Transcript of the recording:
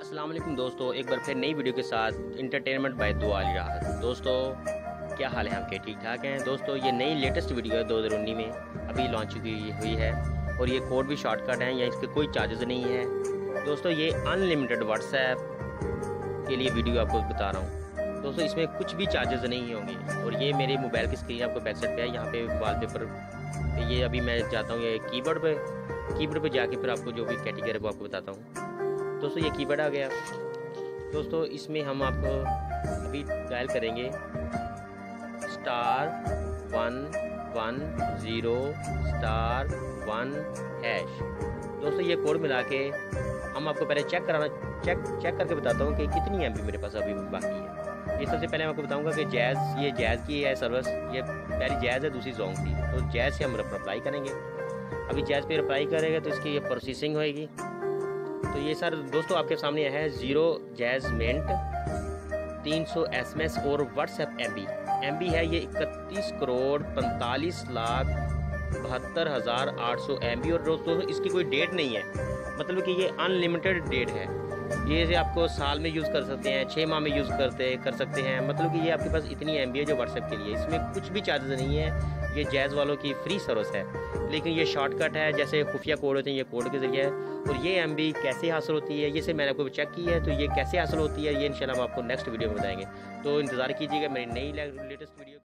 अस्सलाम वालेकुम दोस्तों, एक बार फिर नई वीडियो के साथ इंटरटेनमेंट बाय दुआ अली राहत। दोस्तों क्या हाल है आपके? ठीक ठाक हैं दोस्तों। ये नई लेटेस्ट वीडियो है 2019 में अभी लॉन्च हुई है और ये कोड भी शॉर्टकट है या इसके कोई चार्जेस नहीं है दोस्तों। ये अनलिमिटेड व्हाट्सएप के लिए वीडियो आपको बता रहा हूँ दोस्तों। इसमें कुछ भी चार्जेस नहीं होंगे और ये मेरे मोबाइल की स्क्रीन आपको बैक साइड पे है। यहाँ पे वॉलपेपर ये अभी मैं जाता हूँ ये कीबोर्ड पे जाके फिर आपको जो भी कैटेगरी है वो आपको बताता हूँ दोस्तों। ये कीबोर्ड आ गया दोस्तों। इसमें हम आपको अभी डायल करेंगे *110*1#। दोस्तों ये कोड मिला के हम आपको पहले चेक करके बताता हूँ कि कितनी एमबी मेरे पास अभी बाकी है। ये सबसे पहले मैं आपको बताऊंगा कि जैज़ की है सर्विस। ये पहली जैज़ है, दूसरी जोंग थी। तो जैज़ से हम अप्लाई करेंगे। अभी जैज़ पे अप्लाई करेंगे तो इसकी ये प्रोसेसिंग होएगी। तो ये सर दोस्तों आपके सामने है 0 जैज़ मिनट 300 SMS और व्हाट्सएप एमबी है ये 31,45,72,800 MB। और दोस्तों इसकी कोई डेट नहीं है, मतलब कि ये अनलिमिटेड डेट है। ये आपको साल में यूज़ कर सकते हैं, 6 माह में यूज़ कर सकते हैं। मतलब कि ये आपके पास इतनी MB है जो व्हाट्सएप के लिए। इसमें कुछ भी चार्जेस नहीं है। ये जैज़ वालों की फ्री सर्विस है, लेकिन ये शॉर्टकट है। जैसे खुफिया कोड होते हैं, ये कोड के ज़रिए है। और ये MB कैसे हासिल होती है ये से मैंने आपको चेक की है। तो ये कैसे हासिल होती है ये इंशाल्लाह हम आपको नेक्स्ट वीडियो में बताएंगे। तो इंतज़ार कीजिएगा मेरी नई लेटेस्ट वीडियो।